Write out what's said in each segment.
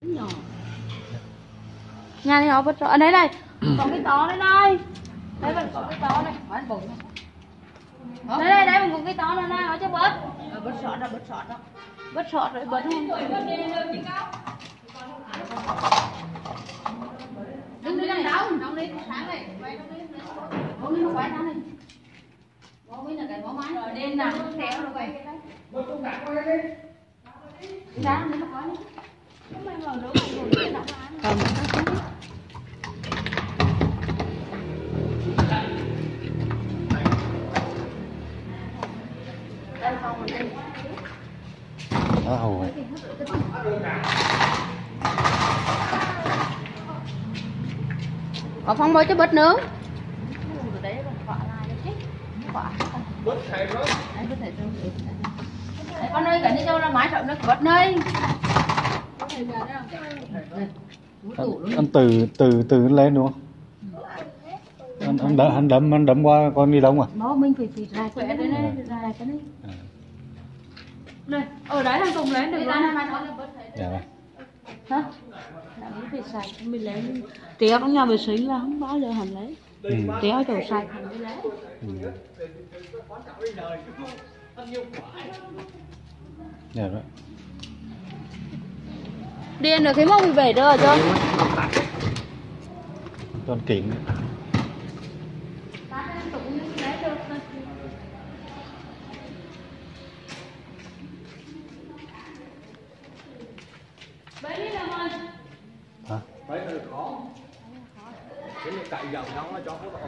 Nhà này họ bớt rõ. Đây này, còn cái to đây này. Đây còn có cái to này, bán bự. Đây đây, một cái to này này, họ cho bớt. Bớt sọt đó, bớt sọt đó. Bớt sọt rồi bớt không? Đừng đi làm đâu, trong đi sáng này, quay trong đi. Không đi quay sáng này. Bố mới là cái bó máy rồi đêm nào cũng theo rồi quay cái đấy. Bớt tung cả quay đi. Sáng đi nó quay đi. Không mày ngồi rửa mày ngồi cái nào ăn. Rồi. Có phong bơi cho bớt nướng. Con ơi, cái này đâu là mái sợ nó bớt nơi. Anh từ lên đúng không? Anh đấm qua con ni lông à? Nó mình phải rải quẹ đây này, rải cái này. Này, ở đấy thằng Tùng lấy được không? Dạ vâng. Hả? Mình phải sạch, mình lấy téo trong nhà vệ sinh là không bao giờ hẳn lấy. Téo chỗ sạch hẳn mới lấy. Dạ rồi. Điền được cái mông bị bể rồi cho. Con kính. Hả? Đấy là khó. Cái này cạy dầu nó cho nó to.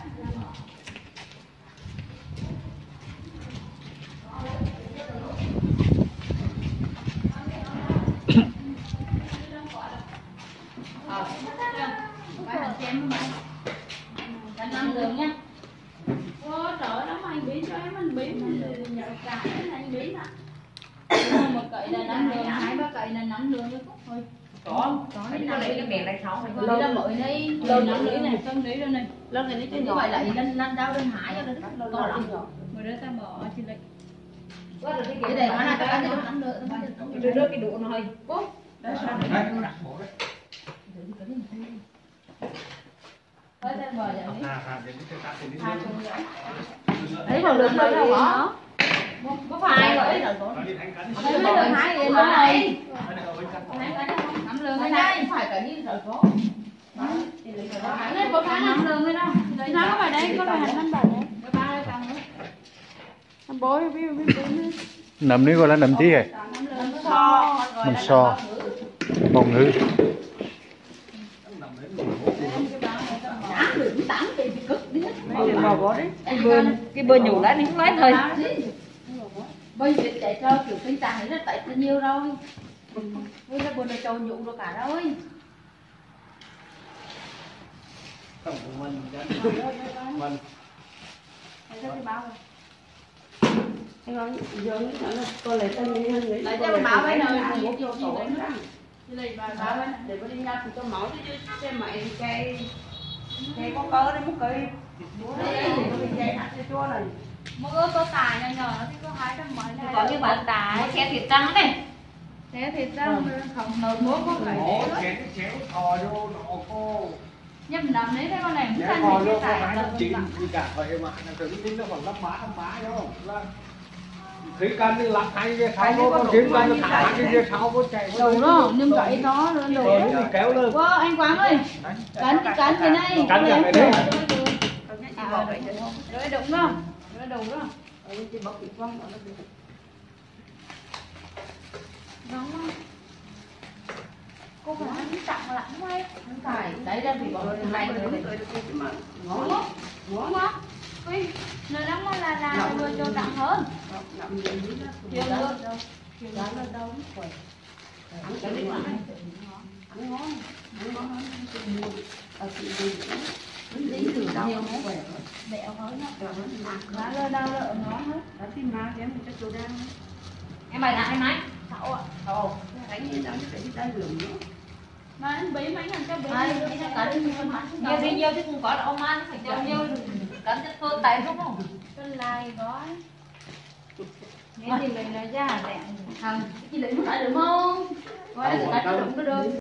Ăn được nha. Ôi trời ơi, đó mày biến cho em anh biến mình nhậu cả anh biến ạ. Một cậy là 5 lương, 2-3 cậy là 5 lương thôi. Có cái nào lấy cái bèn này 6 rồi. Lấy ra mỗi này, lần 5 lưỡi này, cân đấy đây này. Lần này nó như vậy lại lên đau lên hại cho nó to lắm. Rồi đó ta bỏ trên đây. Cái này nó là cái 5 lưỡi. Rồi rớt cái đũa nó hơi. Cố. Đấy sao này nó đặt bộ đấy. Đấy vào lượt thôi đâu bỏ. Có phải rồi đấy rồi. Mấy lượt 2 vậy nữa này. 5 lượt cái này phải cả như rồi có. Nên có tháng 5 lượt thôi đâu. Nó có phải đấy, có phải hành 5 bài đấy. Có 3 đây tăng nữa. Anh bố biết. Nấmនេះgọi là nấm chi vậy? Nấm so. Bông ngữ. Cái bơ nhủ đã đến mấy thôi. Bây giờ chạy cho kiểu kinh tạng ấy là tại nhiều rồi. Bây giờ bữa này trâu nhủ rồi cả rồi. Tổng của mình. Anh nói dương con lấy tên đi hơn lấy cho máu với nơi một vô tổ đó. Lấy máu với Để có đi ra thì cho máu chứ xem mày cây có cớ đấy, một cây búa đấy có bị dây hạt chua này. một ớt có tải nhỏ nhỏ thì có 200 mấy này. Có cái bán tải xe thịt trắng này. Xe thịt trắng không nồi muỗng có phải để Chéo thò vô nó cô. nhầm nằm đấy cái con này cũng Chéo thành thò cái vô tải có 2 chín thì cả vậy mà tự tính nó còn lắp má đâu. Khí cân đi lắp hay cái sau nó con chín cân nó thả cái sau có chạy đầu đó nhưng vậy nó đầu nó kéo lên. wow, anh Quang ơi cắn cái này Cắn cái này rồi đúng không rồi đủ đó Chỉ bóc bị quăng nó được. đúng không cô phải ăn tặng lắm ấy không phải đấy ra thì bọn này nữa ngon lắm ngon lắm ui nơi đó là vừa cho tặng hơn chiều nữa chiều đó là đâu cũng khỏe ăn cái này ăn ngon ở chị đi từ đâu cũng khỏe bẹo hơn đó lá lơ đâu lợ nó hết Đã tìm mà em cho chỗ đang. em bày lại máy sáu ạ Đánh như đó phải đi tay lửng nữa. mà anh bí mấy lần cho bí Nhiều chứ không có là ông ăn phải cho nhiều cắn chất thôn tay đúng không? cái lai gói nghe thì mình nói ra lẹ không chị lấy muốn lại được không? Gọi là cả đụng nó được.